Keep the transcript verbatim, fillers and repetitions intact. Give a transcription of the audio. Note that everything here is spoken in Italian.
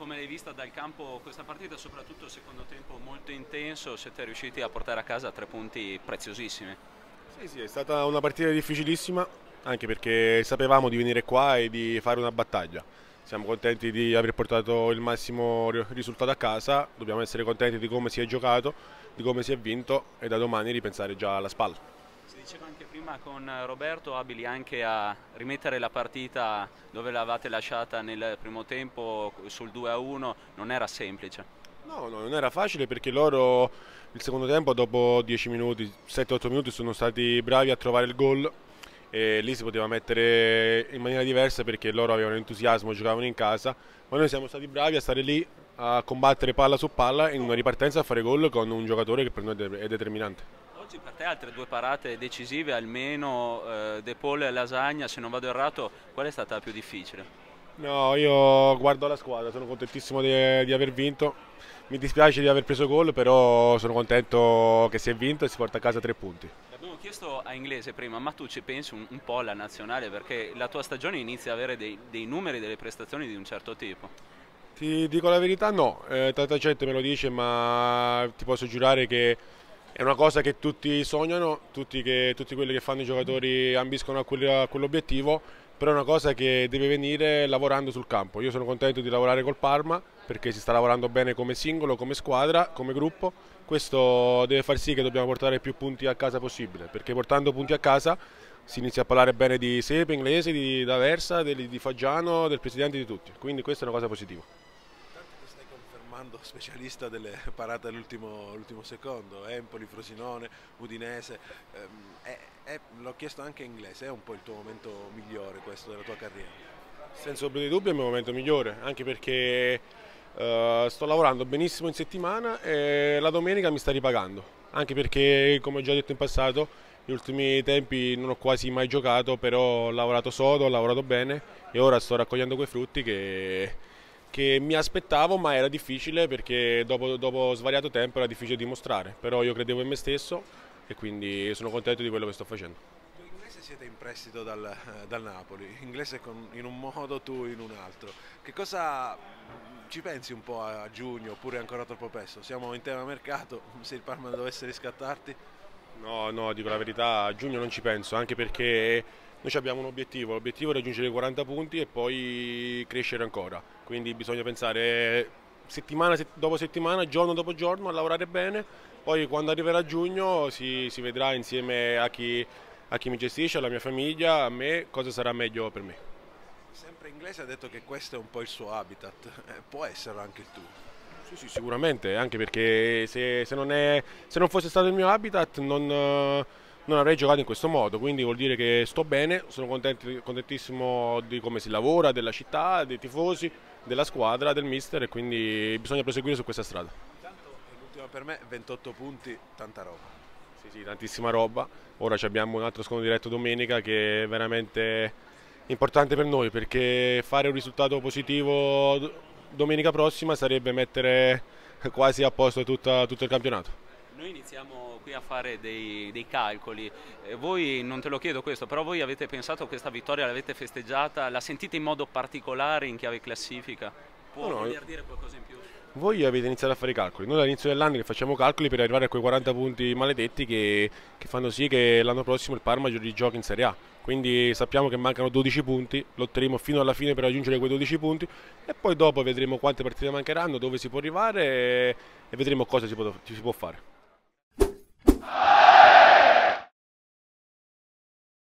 come l'hai vista dal campo questa partita, soprattutto il secondo tempo molto intenso, siete riusciti a portare a casa tre punti preziosissimi. Sì, sì, è stata una partita difficilissima, anche perché sapevamo di venire qua e di fare una battaglia. Siamo contenti di aver portato il massimo ri- risultato a casa, dobbiamo essere contenti di come si è giocato, di come si è vinto e da domani ripensare già alla spalla. Si diceva anche prima con Roberto, abili anche a rimettere la partita dove l'avevate lasciata nel primo tempo sul due a uno, non era semplice. No, no, non era facile perché loro il secondo tempo, dopo dieci minuti, sette otto minuti, sono stati bravi a trovare il gol e lì si poteva mettere in maniera diversa perché loro avevano entusiasmo, giocavano in casa, ma noi siamo stati bravi a stare lì a combattere palla su palla in una ripartenza a fare gol con un giocatore che per noi è determinante. Oggi per te altre due parate decisive, almeno eh, De Paul e Lasagna, se non vado errato, qual è stata la più difficile? No, io guardo la squadra, sono contentissimo di, di aver vinto. Mi dispiace di aver preso gol, però sono contento che si è vinto e si porta a casa tre punti. L'abbiamo chiesto a Inglese prima, ma tu ci pensi un, un po' alla nazionale perché la tua stagione inizia ad avere dei, dei numeri, delle prestazioni di un certo tipo. Ti dico la verità, no, eh, tanta gente me lo dice, ma ti posso giurare che è una cosa che tutti sognano, tutti, che, tutti quelli che fanno i giocatori ambiscono a, quelli- a quell'obiettivo, però è una cosa che deve venire lavorando sul campo. Io sono contento di lavorare col Parma perché si sta lavorando bene come singolo, come squadra, come gruppo. Questo deve far sì che dobbiamo portare più punti a casa possibile, perché portando punti a casa si inizia a parlare bene di Sepe, Inglese, di D'Aversa, di, di Faggiano, del presidente, di tutti. Quindi questa è una cosa positiva. Tanto ti stai confermando specialista delle parate all'ultimo secondo, Empoli, Frosinone, Udinese, ehm, è- è- l'ho chiesto anche in inglese, è un po' il tuo momento migliore questo della tua carriera? Senza ombra di dubbio è il mio momento migliore, anche perché eh, sto lavorando benissimo in settimana e la domenica mi sta ripagando. Anche perché, come ho già detto in passato, negli ultimi tempi non ho quasi mai giocato, però ho lavorato sodo, ho lavorato bene e ora sto raccogliendo quei frutti che, che mi aspettavo, ma era difficile perché dopo, dopo svariato tempo era difficile dimostrare. Però io credevo in me stesso e quindi sono contento di quello che sto facendo. Tu inglese siete in prestito dal, eh, dal Napoli, inglese con- in un modo, tu in un altro. Che cosa ci pensi un po' a giugno oppure è ancora troppo presto? Siamo in tema mercato, se il Parma dovesse riscattarti? No, no, dico la verità, a giugno non ci penso, anche perché noi abbiamo un obiettivo, l'obiettivo è raggiungere i quaranta punti e poi crescere ancora, quindi bisogna pensare settimana se- dopo settimana, giorno dopo giorno a lavorare bene, poi quando arriverà giugno si, si vedrà insieme a chi, a chi mi gestisce, alla mia famiglia, a me, cosa sarà meglio per me. Sempre inglese ha detto che questo è un po' il suo habitat, eh, può esserlo anche il tuo. Sì, sì, sicuramente, anche perché se, se non è- se non fosse stato il mio habitat non, eh, non avrei giocato in questo modo, quindi vuol dire che sto bene, sono contenti- contentissimo di come si lavora, della città, dei tifosi, della squadra, del mister e quindi bisogna proseguire su questa strada. Intanto è l'ultima per me, ventotto punti, tanta roba. Sì, sì, tantissima roba, ora ci abbiamo un altro scontro diretto domenica che è veramente importante per noi perché fare un risultato positivo d- domenica prossima sarebbe mettere quasi a posto tutta- tutto il campionato. Noi iniziamo qui a fare dei, dei calcoli, eh, voi non te lo chiedo questo, però voi avete pensato a questa vittoria, l'avete festeggiata, la sentite in modo particolare in chiave classifica? Può No, no, voler dire qualcosa in più? voi avete iniziato a fare i calcoli, noi dall'inizio dell'anno che facciamo calcoli per arrivare a quei quaranta punti maledetti che, che fanno sì che l'anno prossimo il Parma rigiochi in Serie A. Quindi sappiamo che mancano dodici punti, lotteremo fino alla fine per raggiungere quei dodici punti e poi dopo vedremo quante partite mancheranno, dove si può arrivare e, e vedremo cosa si può, si può fare.